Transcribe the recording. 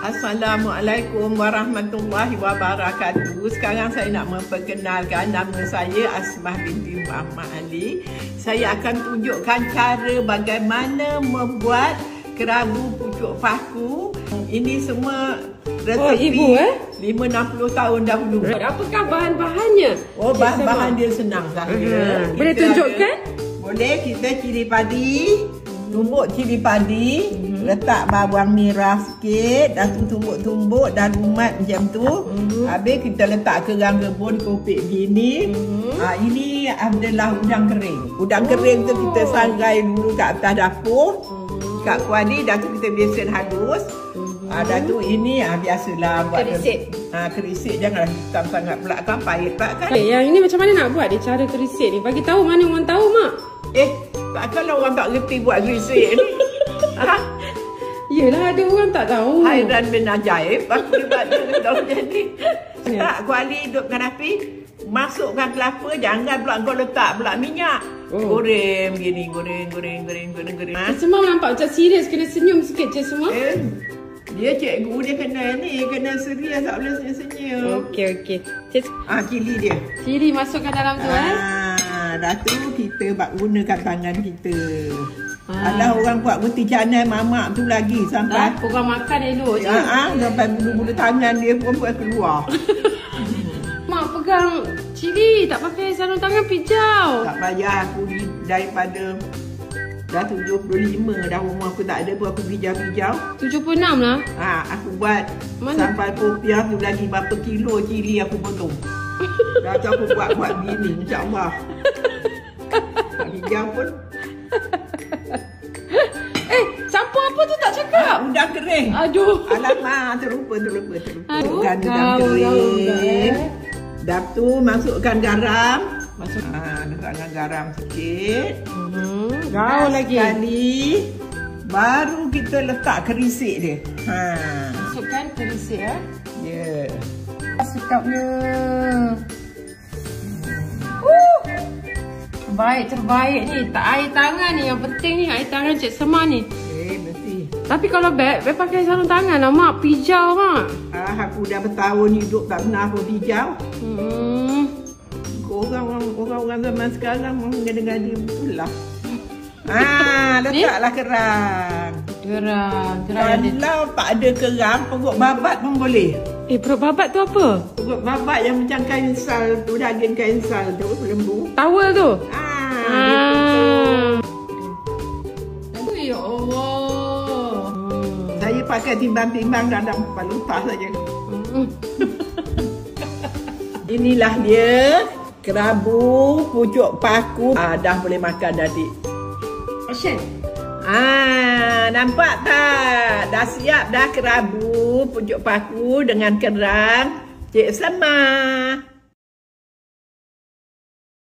Assalamualaikum warahmatullahi wabarakatuh. Sekarang saya nak memperkenalkan, nama saya Asmah binti Muhammad Ali. Saya akan tunjukkan cara bagaimana membuat kerabu pucuk paku. Ini semua resepi 5-60 tahun dahulu. Apakah bahan-bahannya? Oh, bahan-bahan dia senang saja. Boleh tunjukkan? Boleh, kita cili padi, tumbuk cili padi, letak bawang merah sikit, dah tu tumbuk-tumbuk, dah lumat macam tu. Habis kita letak kerang rebus kopek gini. Ini adalah udang kering. Udang kering tu kita sangrai dulu kat atas dapur. Kat kuali, dah tu kita besen halus. Dah tu ini biasalah buat kerisik. Kerisik janganlah hitam sangat pula kan, pahit tak kan. Yang ini macam mana nak buat dia cara kerisik ni? Bagi tahu, mana orang tahu, Mak? Takkanlah orang tak reti buat kerisik ni. Yelah, ada orang tak tahu. Hairan bin ajaib. Aku buat tahu jadi. Tak, kuali hidupkan api. Masukkan kelapa, jangan pula kau letak pula minyak. Goreng begini, goreng. Semua nampak macam serius, kena senyum sikit je semua. Dia cikgu dia kena serius, tak boleh senyum-senyum. Okey. Cili dia. Cili masukkan dalam tu Dah tu kita gunakan tangan kita. Alah, orang buat roti canai mamak tu lagi sampai orang makan elok je. Sampai bulu-bulu tangan dia pun keluar. Mak pegang cili, tak pakai sarung tangan pijau. Tak payah, aku daripada dah 75 dah, rumah aku tak ada pun aku pijau-pijau. 76 lah. Aku buat sampai kopiah tu lagi berapa kilo cili aku potong. Dah tu aku buat begini, insyaAllah. Tak pijau pun. Campur apa tu tak cakap? Udang kering. Aduh. Alamak, terlupa. Aduh, Udang kering. Dah tu masukkan garam. Letakkan garam sikit. Gaul lagi. Sekali. Baru kita letak kerisik dia. Masukkan kerisik Ya. Sedapnya. Terbaik ni. Tak air tangan ni. Yang penting ni air tangan Cik Semah ni. Mesti. Tapi kalau beg pakai sarung tangan lah, Mak. Pijau, Mak. Aku dah bertahun hidup tak pernah aku pijau. Orang-orang zaman sekarang mengada-ngada betul lah. Letaklah kerang. Kalau tak ada kerang, perut babat pun boleh. Perut babat tu apa? Perut babat yang macam kain sal tu, daging kain sal tu, lembu. Towel tu? Ya Allah. Saya pakai timbang-timbang dalam palutah saja. Inilah dia, kerabu pucuk paku. Dah boleh makan adik. Action. Nampak tak? Dah siap dah kerabu pucuk paku dengan kerang Cik Semah.